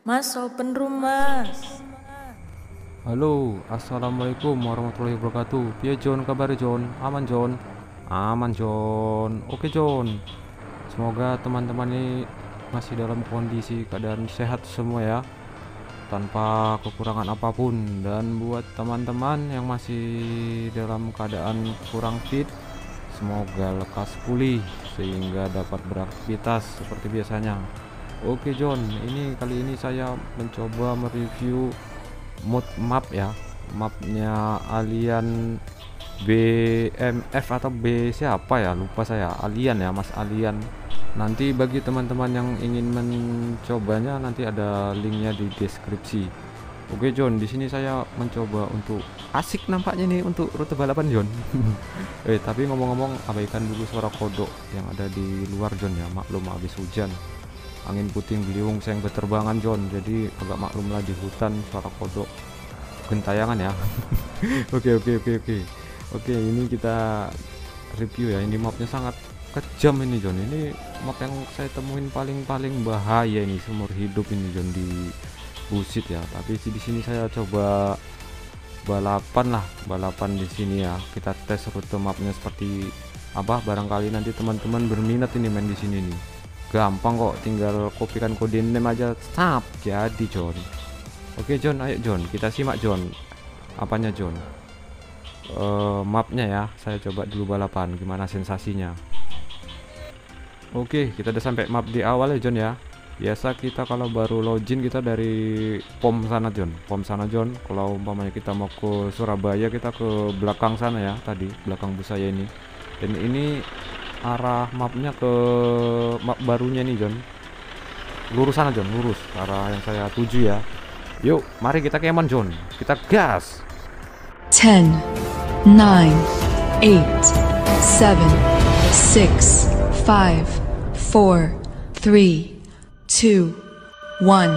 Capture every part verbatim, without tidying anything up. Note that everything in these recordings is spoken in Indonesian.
Mas, open room, Mas. Halo, assalamualaikum warahmatullahi wabarakatuh. Piye John, kabar John? Aman John? Aman John. Oke John. Semoga teman-teman ini masih dalam kondisi keadaan sehat semua ya, tanpa kekurangan apapun. Dan buat teman-teman yang masih dalam keadaan kurang fit, semoga lekas pulih sehingga dapat beraktivitas seperti biasanya. Oke John, ini kali ini saya mencoba mereview mood map ya, mapnya Alien B M F atau B siapa ya, lupa saya. Alien ya, Mas Alien. Nanti bagi teman-teman yang ingin mencobanya, nanti ada linknya di deskripsi. Oke John, di sini saya mencoba untuk asik nampaknya nih untuk rute balapan John. Eh tapi ngomong-ngomong, abaikan dulu suara kodok yang ada di luar John ya, maklum habis hujan, angin puting beliung seng berterbangan John, jadi agak maklum lah di hutan suara kodok gentayangan ya. Oke oke oke oke oke ini kita review ya. Ini mapnya sangat kejam ini John, ini map yang saya temuin paling-paling bahaya ini seumur hidup ini John di busit ya. Tapi di sini saya coba balapan lah, balapan di sini ya. Kita tes rute mapnya seperti apa, barangkali nanti teman-teman berminat ini main di sini nih. Gampang kok, tinggal kopikan kode name aja, tap jadi John. Oke John, ayo John, kita simak John. Apanya John? Uh, mapnya ya, saya coba dulu balapan, gimana sensasinya. Oke, kita udah sampai map di awal ya John ya. Biasa kita kalau baru login kita dari pom sana John, pom sana John. Kalau umpamanya kita mau ke Surabaya, kita ke belakang sana ya, tadi belakang bus saya ini. Dan ini arah mapnya ke map barunya nih John, lurus sana John, lurus arah yang saya tuju ya. Yuk mari kita keman John, kita gas. ten, nine, eight, seven, six, five, four, three, two, one.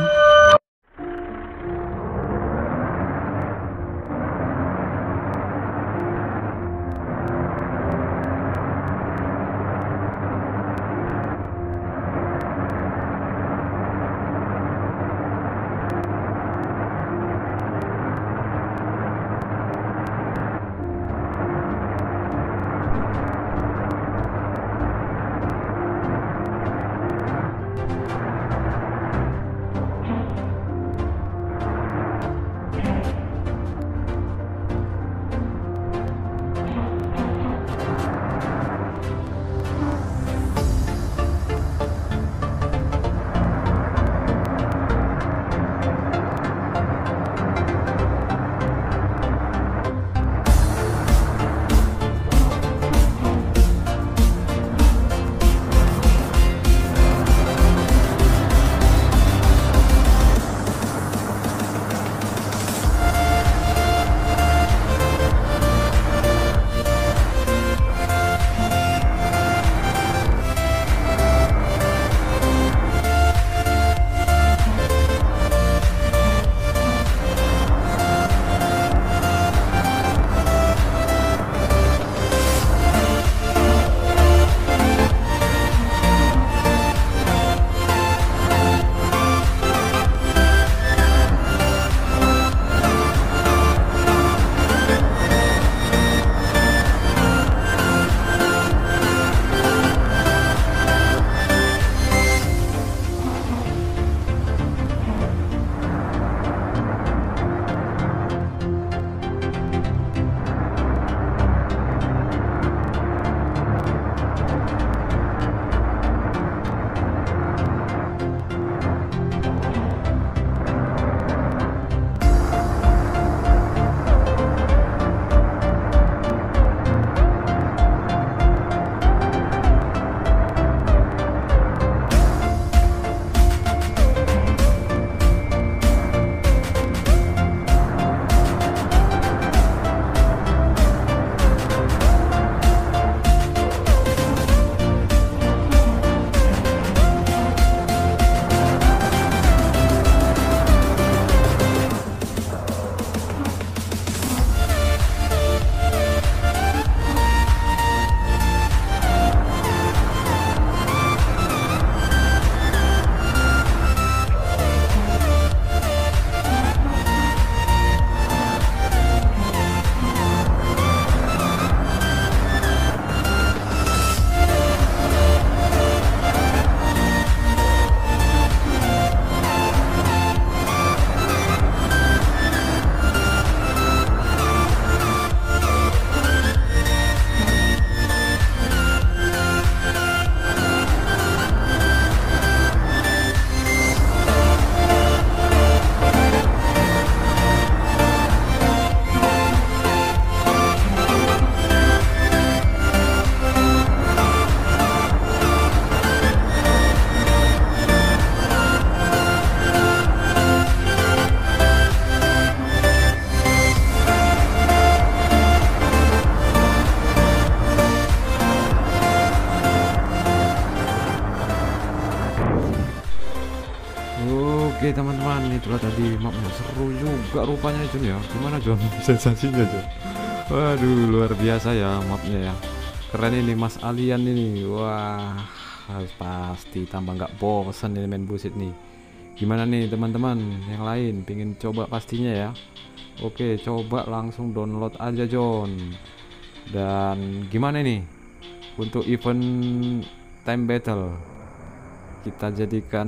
Oke teman-teman, itulah tadi mapnya, seru juga rupanya Jon ya. Gimana Jon sensasinya Jon? Waduh, luar biasa ya mapnya ya. Keren ini Mas Alian ini. Wah, pasti tambah nggak bosan ini main busit nih. Gimana nih teman-teman yang lain pengen coba pastinya ya? Oke, coba langsung download aja Jon. Dan gimana nih untuk event time battle, kita jadikan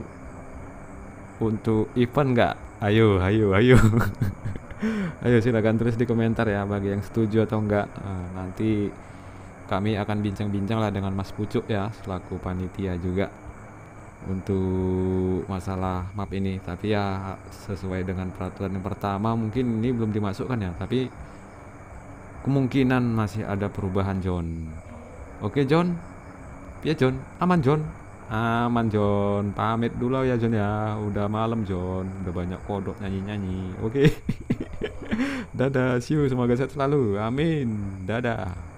untuk event nggak? Ayo ayo ayo ayo silakan tulis di komentar ya bagi yang setuju atau enggak. Nah, nanti kami akan bincang-bincang lah dengan Mas Pucuk ya selaku panitia juga untuk masalah map ini. Tapi ya sesuai dengan peraturan yang pertama, mungkin ini belum dimasukkan ya, tapi kemungkinan masih ada perubahan Jon. Oke Jon, ya Jon, aman Jon, aman Jon, pamit dulu ya Jon ya, udah malam Jon, udah banyak kodok nyanyi-nyanyi. Oke dadah, see you, semoga sehat selalu, amin, dadah.